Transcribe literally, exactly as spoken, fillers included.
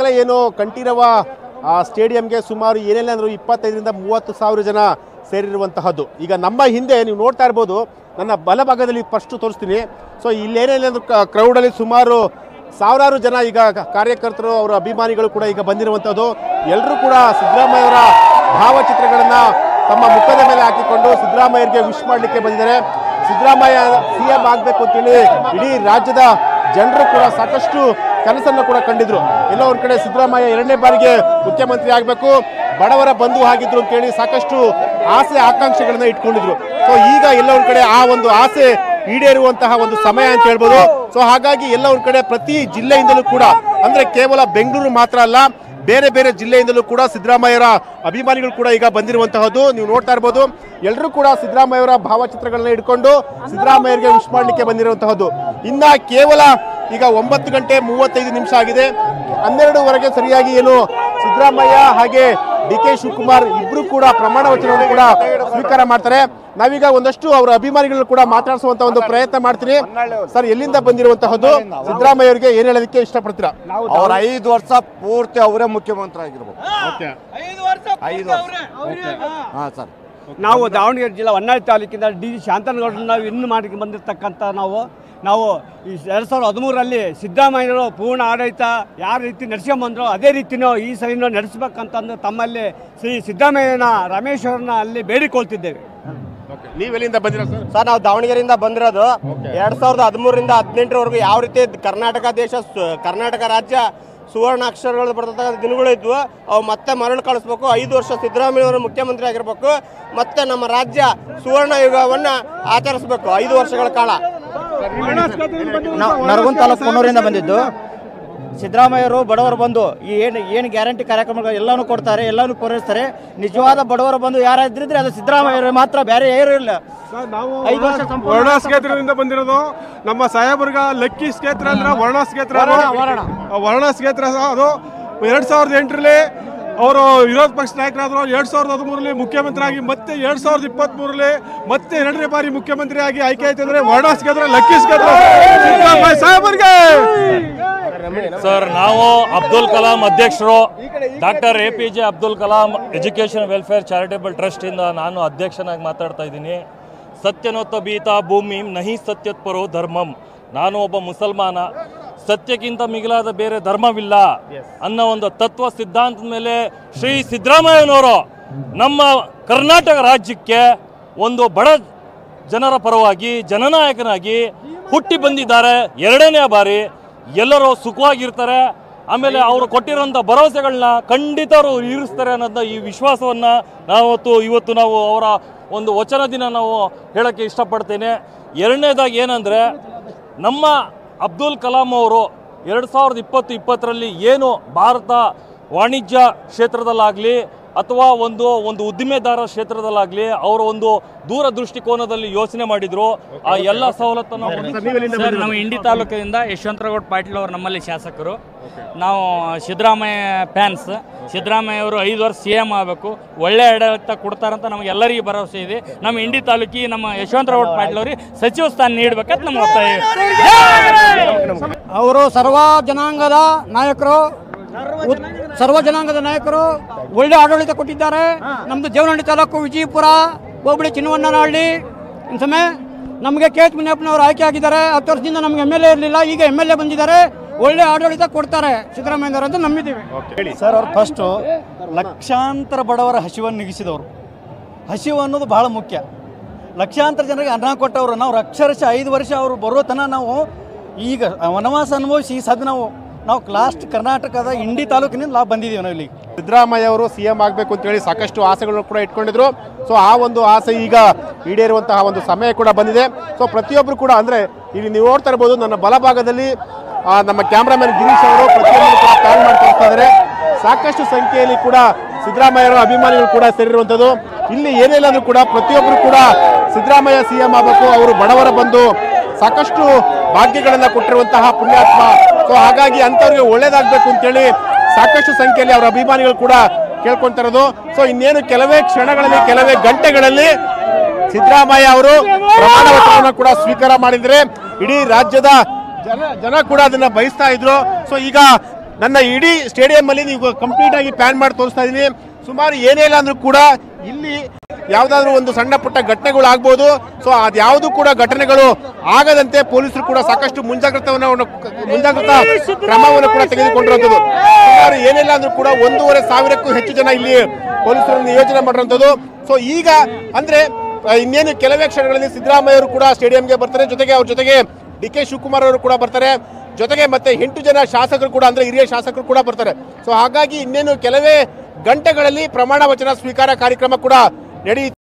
ಏನು ಕಂಠೀರವ ಸ್ಟೇಡಿಯಂಗೆ ಸುಮಾರು ಏನೆಲ್ಲ ಅಂದರೂ ಇಪ್ಪತ್ತೈದರಿಂದ ಮೂವತ್ತು ಸಾವಿರ ಜನ ಸೇರಿರುವಂತಹದ್ದು. ಈಗ ನಮ್ಮ ಹಿಂದೆ ನೀವು ನೋಡ್ತಾ ಇರ್ಬೋದು, ನನ್ನ ಬಲಭಾಗದಲ್ಲಿ ಫಸ್ಟ್ ತೋರಿಸ್ತೀನಿ. ಸೊ ಇಲ್ಲೇನೆಲ್ಲ ಅಂದ್ರೂ ಕ್ರೌಡಲ್ಲಿ ಸುಮಾರು ಸಾವಿರಾರು ಜನ ಈಗ ಕಾರ್ಯಕರ್ತರು, ಅವರ ಅಭಿಮಾನಿಗಳು ಕೂಡ ಈಗ ಬಂದಿರುವಂಥದ್ದು. ಎಲ್ಲರೂ ಕೂಡ ಸಿದ್ದರಾಮಯ್ಯವರ ಭಾವಚಿತ್ರಗಳನ್ನು ತಮ್ಮ ಮುಖದ ಮೇಲೆ ಹಾಕಿಕೊಂಡು ಸಿದ್ದರಾಮಯ್ಯರಿಗೆ ವಿಶ್ ಮಾಡಲಿಕ್ಕೆ ಬಂದಿದ್ದಾರೆ. ಸಿದ್ದರಾಮಯ್ಯ ಸಿ ಎಂ ಆಗಬೇಕು ಅಂತೇಳಿ ಇಡೀ ರಾಜ್ಯದ ಜನರು ಕೂಡ ಸಾಕಷ್ಟು ಕನಸನ್ನು ಕೂಡ ಕಂಡಿದ್ರು. ಎಲ್ಲೋ ಒಂದು ಕಡೆ ಸಿದ್ದರಾಮಯ್ಯ ಎರಡನೇ ಬಾರಿಗೆ ಮುಖ್ಯಮಂತ್ರಿ ಆಗಬೇಕು, ಬಡವರ ಬಂಧು ಆಗಿದ್ರು ಅಂತೇಳಿ ಸಾಕಷ್ಟು ಆಸೆ ಆಕಾಂಕ್ಷೆಗಳನ್ನ ಇಟ್ಕೊಂಡಿದ್ರು. ಸೊ ಈಗ ಎಲ್ಲ ಒಂದು ಕಡೆ ಆ ಒಂದು ಆಸೆ ಈಡೇರುವಂತಹ ಒಂದು ಸಮಯ ಅಂತ ಹೇಳ್ಬೋದು. ಸೊ ಹಾಗಾಗಿ ಎಲ್ಲ ಒಂದು ಕಡೆ ಪ್ರತಿ ಜಿಲ್ಲೆಯಿಂದಲೂ ಕೂಡ, ಅಂದ್ರೆ ಕೇವಲ ಬೆಂಗಳೂರು ಮಾತ್ರ ಅಲ್ಲ, ಬೇರೆ ಬೇರೆ ಜಿಲ್ಲೆಯಿಂದಲೂ ಕೂಡ ಸಿದ್ದರಾಮಯ್ಯರ ಅಭಿಮಾನಿಗಳು ಕೂಡ ಈಗ ಬಂದಿರುವಂತಹದ್ದು ನೀವು ನೋಡ್ತಾ ಇರ್ಬೋದು. ಎಲ್ಲರೂ ಕೂಡ ಸಿದ್ದರಾಮಯ್ಯವರ ಭಾವಚಿತ್ರಗಳನ್ನ ಇಟ್ಕೊಂಡು ಸಿದ್ದರಾಮಯ್ಯರಿಗೆ ವಿಶ್ ಮಾಡಲಿಕ್ಕೆ ಬಂದಿರುವಂತಹದ್ದು. ಇನ್ನ ಕೇವಲ ಈಗ ಒಂಬತ್ತು ಗಂಟೆ ಮೂವತ್ತೈದು ನಿಮಿಷ ಆಗಿದೆ. ಹನ್ನೆರಡುವರೆಗೆ ಸರಿಯಾಗಿ ಏನು ಸಿದ್ದರಾಮಯ್ಯ ಹಾಗೆ ಡಿ ಕೆ ಶಿವಕುಮಾರ್ ಇಬ್ರು ಕೂಡ ಪ್ರಮಾಣ ವಚನವನ್ನು ಕೂಡ ಸ್ವೀಕಾರ ಮಾಡ್ತಾರೆ. ನಾವೀಗ ಒಂದಷ್ಟು ಅವರ ಅಭಿಮಾನಿಗಳು ಕೂಡ ಮಾತಾಡಿಸುವಂತ ಒಂದು ಪ್ರಯತ್ನ ಮಾಡ್ತೀನಿ. ಸರ್, ಎಲ್ಲಿಂದ ಬಂದಿರುವಂತಹದ್ದು? ಸಿದ್ದರಾಮಯ್ಯ ಏನ್ ಹೇಳೋದಕ್ಕೆ ಇಷ್ಟಪಡ್ತೀರಾ? ಅವ್ರ ಐದು ವರ್ಷ ಪೂರ್ತಿ ಅವರೇ ಮುಖ್ಯಮಂತ್ರಿ ಆಗಿರ್ಬೇಕು. ನಾವು ದಾವಣಗೆರೆ ಜಿಲ್ಲಾ ಹೊನ್ನಾಳಿ ತಾಲೂಕಿಂದ ಡಿ ಶಾಂತನಗೌಡರನ್ನ ನಾವು ಇನ್ನು ಮಾಡಿ ಬಂದಿರತಕ್ಕಂಥ ನಾವು ನಾವು ಈ ಎರಡು ಸಾವಿರದ ಹದಿಮೂರರಲ್ಲಿ ಸಿದ್ದರಾಮಯ್ಯರು ಪೂರ್ಣ ಆಡಳಿತ ಯಾವ ರೀತಿ ನಡೆಸ್ಕೊಂಬಂದ್ರು ಅದೇ ರೀತಿಯೂ ಈ ಸರಿನೂ ನಡೆಸಬೇಕಂತಂದು ತಮ್ಮಲ್ಲಿ ಶ್ರೀ ಸಿದ್ದರಾಮಯ್ಯನ ರಮೇಶ್ವರನ ಅಲ್ಲಿ ಬೇಡಿಕೊಳ್ತಿದ್ದೇವೆ. ನೀವೆಲ್ಲಿಂದ ಬಂದಿರೋ ಸರ್? ಸರ್, ನಾವು ದಾವಣಗೆರೆಯಿಂದ ಬಂದಿರೋದು. ಎರಡ್ ಸಾವಿರದ ಹದಿಮೂರರಿಂದ ಹದಿನೆಂಟರವರೆಗೂ ಯಾವ ರೀತಿ ಕರ್ನಾಟಕ ದೇಶ ಕರ್ನಾಟಕ ರಾಜ್ಯ ಸುವರ್ಣಾಕ್ಷರಗಳು ಬರ್ತಕ್ಕಂಥ ದಿನಗಳು ಇದ್ವು, ಅವು ಮತ್ತೆ ಮರಳು ಕಳಿಸ್ಬೇಕು. ಐದು ವರ್ಷ ಸಿದ್ದರಾಮಯ್ಯವರು ಮುಖ್ಯಮಂತ್ರಿ ಆಗಿರ್ಬೇಕು, ಮತ್ತೆ ನಮ್ಮ ರಾಜ್ಯ ಸುವರ್ಣ ಯುಗವನ್ನ ಆಚರಿಸಬೇಕು ಐದು ವರ್ಷಗಳ ಕಾಲ. ನರಗುಂದ ತಾಲೂಕು ಕೊಣ್ಣೂರಿಂದ ಬಂದಿದ್ದು. ಸಿದ್ದರಾಮಯ್ಯರು ಬಡವರು ಬಂದು ಈ ಏನು ಏನು ಗ್ಯಾರಂಟಿ ಕಾರ್ಯಕ್ರಮಗಳು ಎಲ್ಲಾನು ಕೊಡ್ತಾರೆ, ಎಲ್ಲಾನು ಪೂರೈಸ್ತಾರೆ. ನಿಜವಾದ ಬಡವರು ಬಂದು ಯಾರಾದ್ರಿದ್ರೆ ಅದು ಸಿದ್ದರಾಮಯ್ಯರು ಮಾತ್ರ, ಬೇರೆ ಯಾರು ಇಲ್ಲ. ವರ್ಣ ಕ್ಷೇತ್ರದಿಂದ ಬಂದಿರೋದು. ನಮ್ಮ ಸಾಹೇಬರ್ಗ ಲಕ್ಕಿ ಕ್ಷೇತ್ರ ಅಂದ್ರೆ ವರ್ಣ ಕ್ಷೇತ್ರ. ವರ್ಣ ಕ್ಷೇತ್ರ ಅದು ಎರಡ್ ಸಾವಿರದ ಎಂಟರಲ್ಲಿ ಅವರು ವಿರೋಧ ಪಕ್ಷ ನಾಯಕರಾದ್ರು. ಎರಡ್ ಸಾವಿರದ ಹದಿಮೂರರಲ್ಲಿ ಮುಖ್ಯಮಂತ್ರಿ ಆಗಿ ಮತ್ತೆ ಎರಡ್ ಸಾವಿರದ ಇಪ್ಪತ್ತ್ ಮೂರರಲ್ಲಿ ಮತ್ತೆ ಎರಡನೇ ಬಾರಿ ಮುಖ್ಯಮಂತ್ರಿ ಆಗಿ ಆಯ್ಕೆ ಆಯ್ತು ಅಂದ್ರೆ ವರ್ಣ ಕ್ಷೇತ್ರ, ಲಕ್ಕಿ ಕ್ಷೇತ್ರ ಸಾಹೇಬರ್ಗೆ. ಸರ್, ನಾವು ಅಬ್ದುಲ್ ಕಲಾಂ ಅಧ್ಯಕ್ಷರು, doctor A P J Abdul Kalam education welfare charitable trust ಇಂದ ನಾನು ಅಧ್ಯಕ್ಷನಾಗಿ ಮಾತಾಡ್ತಾ ಇದ್ದೀನಿ. ಸತ್ಯನೋತ್ತ ಬೀತಾ ಭೂಮಿ ನಹಿ ಸತ್ಯತ್ಪರೋ ಧರ್ಮಂ. ನಾನು ಒಬ್ಬ ಮುಸಲ್ಮಾನ, ಸತ್ಯಕ್ಕಿಂತ ಮಿಗಿಲಾದ ಬೇರೆ ಧರ್ಮವಿಲ್ಲ ಅನ್ನೋ ಒಂದು ತತ್ವ ಸಿದ್ಧಾಂತದ ಮೇಲೆ ಶ್ರೀ ಸಿದ್ದರಾಮಯ್ಯನವರು ನಮ್ಮ ಕರ್ನಾಟಕ ರಾಜ್ಯಕ್ಕೆ ಒಂದು ಬಡ ಜನರ ಪರವಾಗಿ ಜನನಾಯಕನಾಗಿ ಹುಟ್ಟಿ ಬಂದಿದ್ದಾರೆ. ಎರಡನೇ ಬಾರಿ ಎಲ್ಲರೂ ಸುಖವಾಗಿರ್ತಾರೆ. ಆಮೇಲೆ ಅವರು ಕೊಟ್ಟಿರೋಂಥ ಭರವಸೆಗಳನ್ನ ಖಂಡಿತ ಅವರು ಈರಿಸ್ತಾರೆ ಅನ್ನೋದನ್ನ ಈ ವಿಶ್ವಾಸವನ್ನು ನಾವತ್ತು ಇವತ್ತು ನಾವು ಅವರ ಒಂದು ವಚನ ದಿನ ನಾವು ಹೇಳೋಕ್ಕೆ ಇಷ್ಟಪಡ್ತೇನೆ. ಎರಡನೇದಾಗಿ ಏನಂದರೆ, ನಮ್ಮ ಅಬ್ದುಲ್ ಕಲಾಂ ಅವರು ಎರಡು ಸಾವಿರದ ಇಪ್ಪತ್ತು ಇಪ್ಪತ್ತರಲ್ಲಿ ಏನು ಭಾರತ ವಾಣಿಜ್ಯ ಕ್ಷೇತ್ರದಲ್ಲಾಗಲಿ ಅಥವಾ ಒಂದು ಒಂದು ಉದ್ದಿಮೆದಾರ ಕ್ಷೇತ್ರದಲ್ಲಾಗಲಿ ಅವರ ಒಂದು ದೂರ ದೃಷ್ಟಿಕೋನದಲ್ಲಿ ಯೋಚನೆ ಮಾಡಿದ್ರು, ಆ ಎಲ್ಲ ಸವಲತ್ತನ್ನು ನಮ್ಮ ಇಂಡಿ ತಾಲೂಕಿನಿಂದ ಯಶವಂತರಗೌಡ ಪಾಟೀಲ್ ಅವರು ನಮ್ಮಲ್ಲಿ ಶಾಸಕರು. ನಾವು ಸಿದ್ದರಾಮಯ್ಯ ಫ್ಯಾನ್ಸ್. ಸಿದ್ದರಾಮಯ್ಯ ಅವರು ಐದು ವರ್ಷ ಸಿ ಎಂ ಆಗಬೇಕು, ಒಳ್ಳೆ ಆಡಳಿತ ಕೊಡ್ತಾರಂತ ನಮಗೆ ಎಲ್ಲರಿಗೂ ಭರವಸೆ ಇದೆ. ನಮ್ಮ ಇಂಡಿ ತಾಲೂಕಿ ನಮ್ಮ ಯಶವಂತರಗೌಡ ಪಾಟೀಲ್ ಅವರಿಗೆ ಸಚಿವ ಸ್ಥಾನ ನೀಡಬೇಕಂತ ನಮ್ಮ ಒತ್ತಾಯ. ಅವರು ಸರ್ವ ಜನಾಂಗದ ನಾಯಕರು, ಸರ್ವ ಜನಾಂಗದ ನಾಯಕರು, ಒಳ್ಳೆ ಆಡಳಿತ ಕೊಟ್ಟಿದ್ದಾರೆ. ನಮ್ದು ದೇವನಹಳ್ಳಿ ತಾಲೂಕು ವಿಜಯಪುರ ಹೋಬಳಿ ಚಿನ್ನವನ್ನನಹಳ್ಳಿ ಸಮಯ ನಮಗೆ ಕೆ ಎಚ್ ಮುನಿಯಪ್ಪನವರು ಆಯ್ಕೆ ಆಗಿದ್ದಾರೆ. ಹತ್ತು ವರ್ಷದಿಂದ ನಮ್ಗೆ ಎಮ್ ಎಲ್ ಎ ಇರಲಿಲ್ಲ, ಈಗ ಎಮ್ ಎಲ್ ಎ ಬಂದಿದ್ದಾರೆ. ಒಳ್ಳೆ ಆಡಳಿತ ಕೊಡ್ತಾರೆ ಸಿದ್ದರಾಮಯ್ಯ ಅಂತ ನಂಬಿದ್ದೀವಿ. ಸರ್, ಅವ್ರು ಫಸ್ಟು ಲಕ್ಷಾಂತರ ಬಡವರ ಹಸಿವನ್ನು ನೀಗಿಸಿದವರು. ಹಸಿವು ಅನ್ನೋದು ಬಹಳ ಮುಖ್ಯ. ಲಕ್ಷಾಂತರ ಜನರಿಗೆ ಅನ್ನ ಕೊಟ್ಟವರು. ನಾವು ಅಕ್ಷರಶಃ ಐದು ವರ್ಷ ಅವರು ಬರೋ ತನಕ ನಾವು ಈಗ ವನವಾಸ ಅನುಭವಿಸಿ ಸದ್ ನಾವು ನಾವು ಲಾಸ್ಟ್ ಕರ್ನಾಟಕದ ಇಂಡಿ ತಾಲೂಕಿನಿಂದ ನಾವು ಬಂದಿದ್ದೀವಿ. ನಾವು ಇಲ್ಲಿ ಸಿದ್ದರಾಮಯ್ಯ ಅವರು ಸಿ ಎಂ ಆಗಬೇಕು ಅಂತೇಳಿ ಸಾಕಷ್ಟು ಆಸೆಗಳನ್ನು ಕೂಡ ಇಟ್ಕೊಂಡಿದ್ರು. ಸೊ ಆ ಒಂದು ಆಸೆ ಈಗ ಈಡೇರುವಂತಹ ಒಂದು ಸಮಯ ಕೂಡ ಬಂದಿದೆ. ಸೊ ಪ್ರತಿಯೊಬ್ಬರು ಕೂಡ, ಅಂದರೆ ಇಲ್ಲಿ ನೀವು ನೋಡ್ತಾ ಇರ್ಬೋದು, ನನ್ನ ಬಲಭಾಗದಲ್ಲಿ ನಮ್ಮ ಕ್ಯಾಮ್ರಾಮನ್ ಗಿರೀಶ್ ಅವರು ಪ್ರತಿಯೊಬ್ಬರು ಕೂಡ ಪ್ಲಾನ್ ಮಾಡಿ ತೋರಿಸ್ತಾ ಇದ್ದಾರೆ. ಸಾಕಷ್ಟು ಸಂಖ್ಯೆಯಲ್ಲಿ ಕೂಡ ಸಿದ್ದರಾಮಯ್ಯರ ಅಭಿಮಾನಿಗಳು ಕೂಡ ಸೇರಿರುವಂಥದ್ದು. ಇಲ್ಲಿ ಏನಿಲ್ಲ ಅಂದ್ರೂ ಕೂಡ ಪ್ರತಿಯೊಬ್ಬರು ಕೂಡ ಸಿದ್ದರಾಮಯ್ಯ ಸಿ ಎಂ ಆಗಬೇಕು, ಅವರು ಬಡವರ ಬಂದು ಸಾಕಷ್ಟು ಭಾಗ್ಯಗಳನ್ನ ಕೊಟ್ಟಿರುವಂತಹ ಪುಣ್ಯಾತ್ಮ. ಸೊ ಹಾಗಾಗಿ ಅಂಥವ್ರಿಗೆ ಒಳ್ಳೇದಾಗಬೇಕು ಅಂತೇಳಿ ಸಾಕಷ್ಟು ಸಂಖ್ಯೆಯಲ್ಲಿ ಅವರ ಅಭಿಮಾನಿಗಳು ಕೂಡ ಕೇಳ್ಕೊಂತ ಇರೋದು. ಸೊ ಇನ್ನೇನು ಕೆಲವೇ ಕ್ಷಣಗಳಲ್ಲಿ, ಕೆಲವೇ ಗಂಟೆಗಳಲ್ಲಿ ಸಿದ್ದರಾಮಯ್ಯ ಅವರು ಪ್ರಮಾಣ ವಚನವನ್ನು ಕೂಡ ಸ್ವೀಕಾರ ಮಾಡಿದ್ರೆ ಇಡೀ ರಾಜ್ಯದ ಜನ ಜನ ಕೂಡ ಅದನ್ನ ಬಯಸ್ತಾ ಇದ್ರು. ಸೊ ಈಗ ನನ್ನ ಇಡೀ ಸ್ಟೇಡಿಯಂ ಅಲ್ಲಿ ನೀವು ಕಂಪ್ಲೀಟ್ ಆಗಿ ಪ್ಯಾನ್ ಮಾಡಿ ತೋರಿಸ್ತಾ ಇದೀನಿ. ಸುಮಾರು ಏನೇ ಇಲ್ಲ ಅಂದ್ರೂ ಕೂಡ ಇಲ್ಲಿ ಯಾವ್ದಾದ್ರು ಒಂದು ಸಣ್ಣ ಪುಟ್ಟ ಘಟನೆಗಳು ಆಗ್ಬೋದು. ಸೊ ಅದ್ಯಾವುದು ಕೂಡ ಘಟನೆಗಳು ಆಗದಂತೆ ಪೊಲೀಸರು ಕೂಡ ಸಾಕಷ್ಟು ಮುಂಜಾಗ್ರತವನ್ನು ಮುಂಜಾಗ್ರತಾ ಕ್ರಮವನ್ನು ಕೂಡ ತೆಗೆದುಕೊಂಡಿರುವಂಥದ್ದು. ಸುಮಾರು ಏನಿಲ್ಲ ಅಂದ್ರೂ ಕೂಡ ಒಂದೂವರೆ ಸಾವಿರಕ್ಕೂ ಹೆಚ್ಚು ಜನ ಇಲ್ಲಿ ಪೊಲೀಸರು ನಿಯೋಜನೆ ಮಾಡಿರುವಂಥದ್ದು. ಸೊ ಈಗ ಅಂದ್ರೆ ಇನ್ನೇನು ಕೆಲವೇ ಕ್ಷಣಗಳಲ್ಲಿ ಸಿದ್ದರಾಮಯ್ಯ ಅವರು ಕೂಡ ಸ್ಟೇಡಿಯಂಗೆ ಬರ್ತಾರೆ. ಜೊತೆಗೆ ಅವ್ರ ಜೊತೆಗೆ ಡಿ ಕೆ ಶಿವಕುಮಾರ್ ಅವರು ಕೂಡ ಬರ್ತಾರೆ. ಜೊತೆಗೆ ಮತ್ತೆ ಎಂಟು ಜನ ಶಾಸಕರು ಕೂಡ ಅಂದ್ರೆ ಹಿರಿಯ ಶಾಸಕರು ಕೂಡ ಬರ್ತಾರೆ. ಸೊ ಹಾಗಾಗಿ ಇನ್ನೇನು ಕೆಲವೇ ಗಂಟೆಗಳಲ್ಲಿ ಪ್ರಮಾಣ ವಚನ ಸ್ವೀಕಾರ ಕಾರ್ಯಕ್ರಮ ಕೂಡ ನಡೆಯುತ್ತೆ.